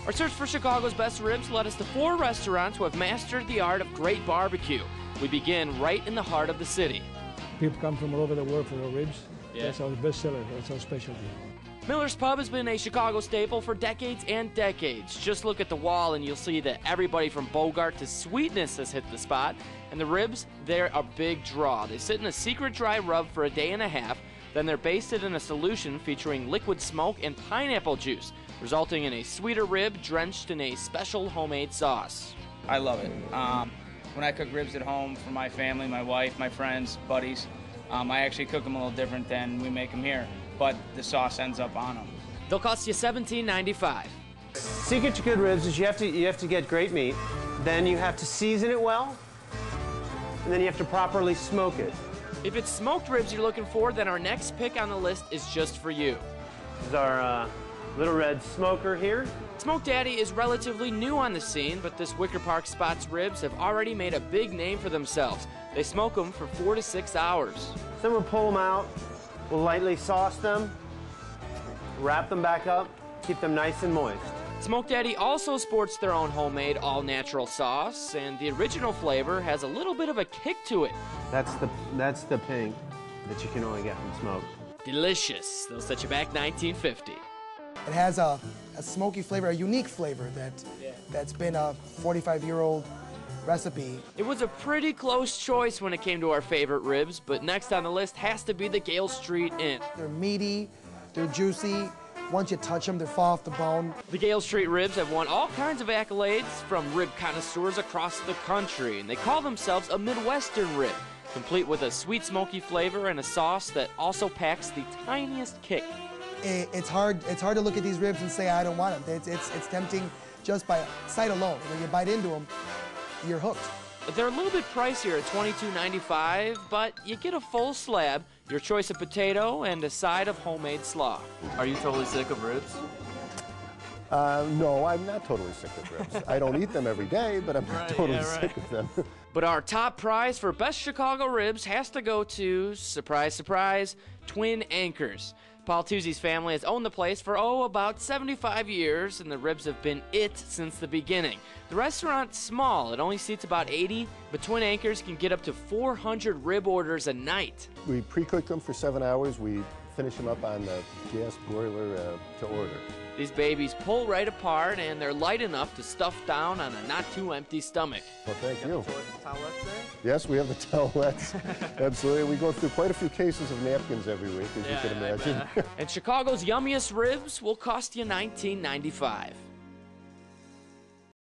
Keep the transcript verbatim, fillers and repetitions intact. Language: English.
Our search for Chicago's best ribs led us to four restaurants who have mastered the art of great barbecue. We begin right in the heart of the city. People come from all over the world for our ribs. Yeah. That's our best seller, that's our specialty. Miller's Pub has been a Chicago staple for decades and decades. Just look at the wall and you'll see that everybody from Bogart to Sweetness has hit the spot. And the ribs, they're a big draw. They sit in a secret dry rub for a day and a half. Then they're basted in a solution featuring liquid smoke and pineapple juice, resulting in a sweeter rib drenched in a special homemade sauce. I love it. Um, when I cook ribs at home for my family, my wife, my friends, buddies, um, I actually cook them a little different than we make them here, but the sauce ends up on them. They'll cost you seventeen ninety-five. Secret to good ribs is you have to you have to get great meat, then you have to season it well, and then you have to properly smoke it. If it's smoked ribs you're looking for, then our next pick on the list is just for you. This is our uh, Little Red Smoker here. Smoke Daddy is relatively new on the scene, but this Wicker Park Spot's ribs have already made a big name for themselves. They smoke them for four to six hours. Then we'll pull them out, we'll lightly sauce them, wrap them back up, keep them nice and moist. Smoke Daddy also sports their own homemade all-natural sauce, and the original flavor has a little bit of a kick to it. That's the, that's the pink that you can only get from smoke. Delicious. They'll set you back nineteen fifty. It has a, a smoky flavor, a unique flavor that, Yeah. that's been a forty-five-year-old recipe. It was a pretty close choice when it came to our favorite ribs, but next on the list has to be the Gale Street Inn. They're meaty, they're juicy. Once you touch them, they fall off the bone. The Gale Street ribs have won all kinds of accolades from rib connoisseurs across the country, and they call themselves a Midwestern rib, complete with a sweet smoky flavor and a sauce that also packs the tiniest kick. It, it's hard. It's hard to look at these ribs and say I don't want them. It's it's it's tempting just by sight alone. When you bite into them, you're hooked. They're a little bit pricier at twenty-two ninety-five, but you get a full slab, your choice of potato, and a side of homemade slaw. Are you totally sick of ribs? Uh, no, I'm not totally sick of ribs. I don't eat them every day, but I'm not Right, totally yeah, right. sick of them. But our top prize for best Chicago ribs has to go to, surprise, surprise, Twin Anchors. Paul Tuzzi's family has owned the place for, oh, about seventy-five years, and the ribs have been it since the beginning. The restaurant's small. It only seats about eighty, but Twin Anchors can get up to four hundred rib orders a night. We pre-cook them for seven hours. We finish them up on the gas broiler uh, to order. These babies pull right apart, and they're light enough to stuff down on a not-too-empty stomach. Well, thank you. Towelettes there? Yes, we have the towelettes. Absolutely. We go through quite a few cases of napkins every week, as Yeah, you can I imagine. And Chicago's yummiest ribs will cost you nineteen ninety-five.